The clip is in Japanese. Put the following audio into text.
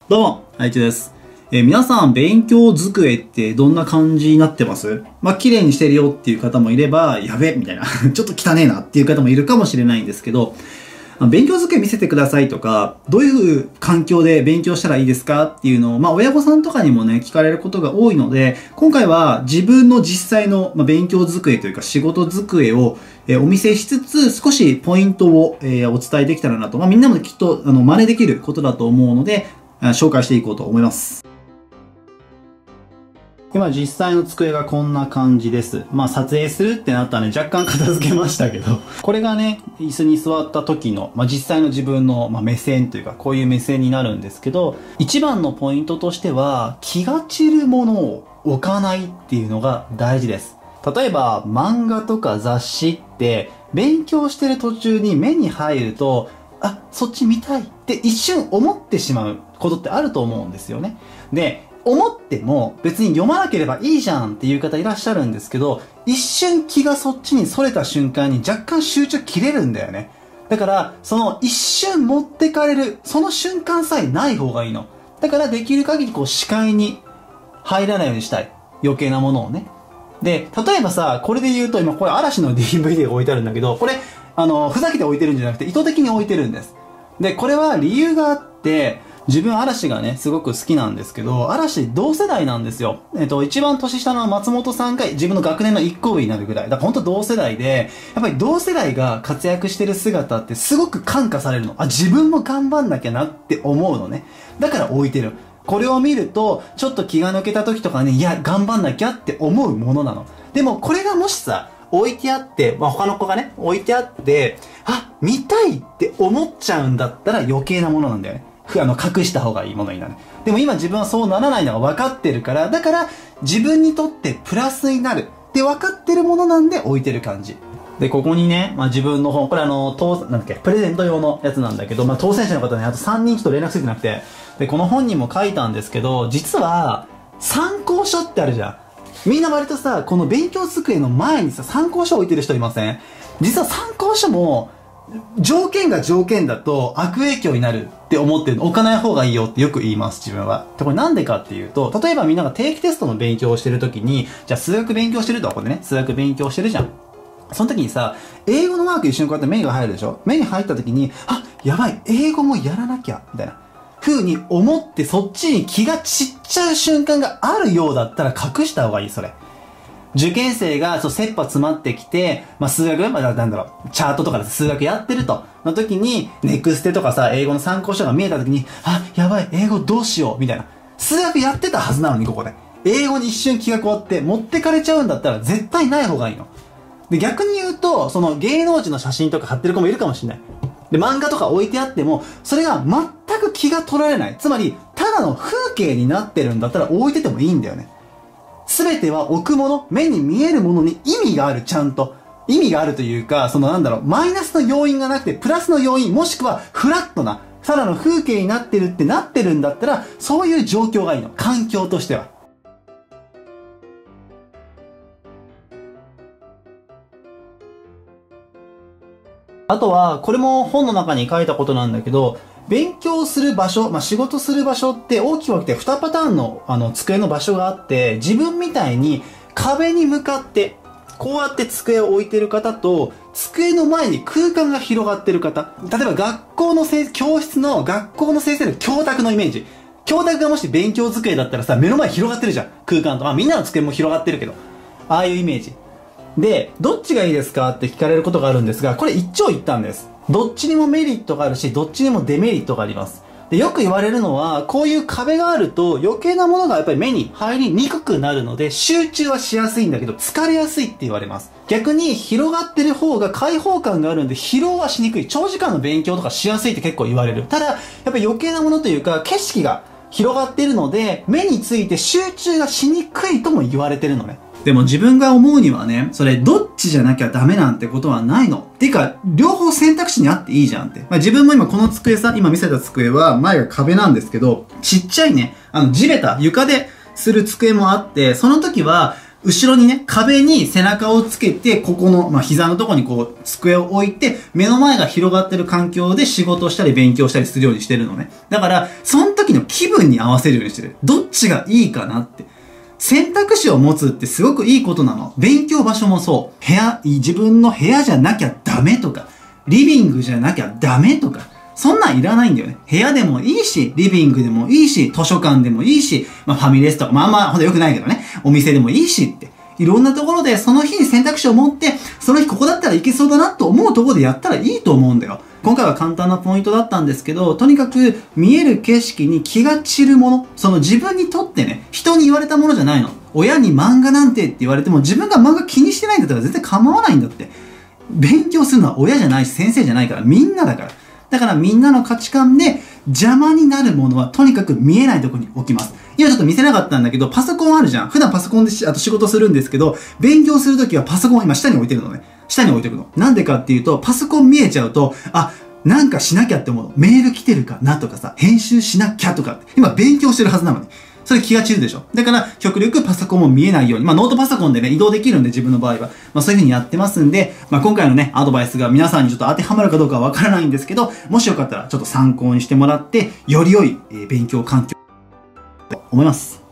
どうも、愛知です。皆さん、勉強机ってどんな感じになってます？綺麗にしてるよっていう方もいれば、やべみたいな、ちょっと汚ねえなっていう方もいるかもしれないんですけど、勉強机見せてくださいとか、どういう環境で勉強したらいいですかっていうのを、親御さんとかにもね、聞かれることが多いので、今回は自分の実際の、勉強机というか仕事机を、お見せしつつ、少しポイントを、お伝えできたらなと。みんなもきっと、真似できることだと思うので、紹介していこうと思います。今実際の机がこんな感じです。撮影するってなったので若干片付けましたけど、これがね、椅子に座った時の、実際の自分の、目線というか、こういう目線になるんですけど、一番のポイントとしては、気が散るものを置かないっていうのが大事です。例えば、漫画とか雑誌って、勉強してる途中に目に入ると、そっち見たいって一瞬思ってしまうことってあると思うんですよね。で、思っても別に読まなければいいじゃんっていう方いらっしゃるんですけど、一瞬気がそっちに逸れた瞬間に若干集中切れるんだよね。だから、その一瞬持ってかれる、その瞬間さえない方がいいの。だからできる限り視界に入らないようにしたい。余計なものをね。で、例えばさ、これで言うと今これ嵐の DVD が置いてあるんだけど、これ、ふざけて置いてるんじゃなくて意図的に置いてるんです。で、これは理由があって、自分嵐がね、すごく好きなんですけど、嵐同世代なんですよ。一番年下の松本さんが自分の学年の1個上になるぐらい。だから本当同世代で、やっぱり同世代が活躍してる姿ってすごく感化されるの。自分も頑張んなきゃなって思うのね。だから置いてる。これを見ると、ちょっと気が抜けた時とかね、いや、頑張んなきゃって思うものなの。でも、これがもしさ、置いてあって、他の子がね、置いてあって、見たいって思っちゃうんだったら余計なものなんだよね。隠した方がいいものになる。でも今自分はそうならないのが分かってるから、だから自分にとってプラスになるって分かってるものなんで置いてる感じ。で、ここにね、自分の本、これプレゼント用のやつなんだけど、当選者の方ね、あと3人ちょっと連絡ついてなくて、で、この本にも書いたんですけど、実は、参考書ってあるじゃん。みんな割とさ、この勉強机の前にさ、参考書置いてる人いません？実は参考書も、条件が条件だと悪影響になるって思ってるの。置かない方がいいよってよく言います、自分は。これなんでかっていうと、例えばみんなが定期テストの勉強をしてるときに、じゃあ数学勉強してると、ここでね、数学勉強してるじゃん。その時にさ、英語のマーク一瞬こうやって目が入るでしょ？目に入った時に、やばい、英語もやらなきゃ、みたいな。風に思ってそっちに気が散っちゃう瞬間があるようだったら隠した方がいい、それ。受験生が切羽詰まってきて、数学、チャートとかで数学やってると、の時に、ネクステとかさ、英語の参考書が見えた時に、やばい、英語どうしよう、みたいな。数学やってたはずなのに、ここで。英語に一瞬気がこうやって持ってかれちゃうんだったら絶対ない方がいいの。で、逆に言うと、その芸能人の写真とか貼ってる子もいるかもしれない。で、漫画とか置いてあっても、それが全く気が取られない。つまり、ただの風景になってるんだったら置いててもいいんだよね。すべては置くもの、目に見えるものに意味がある、ちゃんと。意味があるというか、マイナスの要因がなくて、プラスの要因、もしくはフラットな、ただの風景になってるってなってるんだったら、そういう状況がいいの。環境としては。あとは、これも本の中に書いたことなんだけど、勉強する場所、仕事する場所って大きく分けて2パターンの机の場所があって、自分みたいに壁に向かって、こうやって机を置いてる方と、机の前に空間が広がってる方。例えば教室の学校の先生の教託のイメージ。教託がもし勉強机だったらさ、目の前広がってるじゃん。空間と。みんなの机も広がってるけど。ああいうイメージ。で、どっちがいいですかって聞かれることがあるんですが、これ一長一短です。どっちにもメリットがあるし、どっちにもデメリットがあります。で、よく言われるのは、こういう壁があると余計なものがやっぱり目に入りにくくなるので、集中はしやすいんだけど、疲れやすいって言われます。逆に広がってる方が開放感があるんで、疲労はしにくい。長時間の勉強とかしやすいって結構言われる。ただ、やっぱり余計なものというか、景色が広がっているので、目について集中がしにくいとも言われてるのね。でも自分が思うにはね、それどっちじゃなきゃダメなんてことはないの。っていうか、両方選択肢にあっていいじゃんって。自分も今この机さ、今見せた机は前が壁なんですけど、ちっちゃいね、地べた、床でする机もあって、その時は、 後ろにね、壁に背中をつけて、ここの、膝のところにこう、机を置いて、目の前が広がってる環境で仕事したり勉強したりするようにしてるのね。だから、その時の気分に合わせるようにしてる。どっちがいいかなって。選択肢を持つってすごくいいことなの。勉強場所もそう。自分の部屋じゃなきゃダメとか、リビングじゃなきゃダメとか、そんなんいらないんだよね。部屋でもいいし、リビングでもいいし、図書館でもいいし、ファミレスとか、ほんと良くないけどね、お店でもいいしって。いろんなところでその日に選択肢を持って、その日ここだったらいけそうだなと思うところでやったらいいと思うんだよ。今回は簡単なポイントだったんですけど、とにかく見える景色に気が散るもの、その自分にとってね、人に言われたものじゃないの。親に漫画なんてって言われても自分が漫画気にしてないんだったら全然構わないんだって。勉強するのは親じゃないし先生じゃないからみんなだから。だからみんなの価値観で邪魔になるものはとにかく見えないところに置きます。今ちょっと見せなかったんだけど、パソコンあるじゃん。普段パソコンで仕事するんですけど、勉強するときはパソコンを今下に置いてるのね。下に置いてるの。なんでかっていうと、パソコン見えちゃうと、なんかしなきゃって思うの。メール来てるかなとかさ、編集しなきゃとかって。今勉強してるはずなのに。それ気が散るでしょ。だから、極力パソコンも見えないように。ノートパソコンでね、移動できるんで、自分の場合は。そういう風にやってますんで、今回のね、アドバイスが皆さんにちょっと当てはまるかどうかはわからないんですけど、もしよかったらちょっと参考にしてもらって、より良い勉強環境と思います。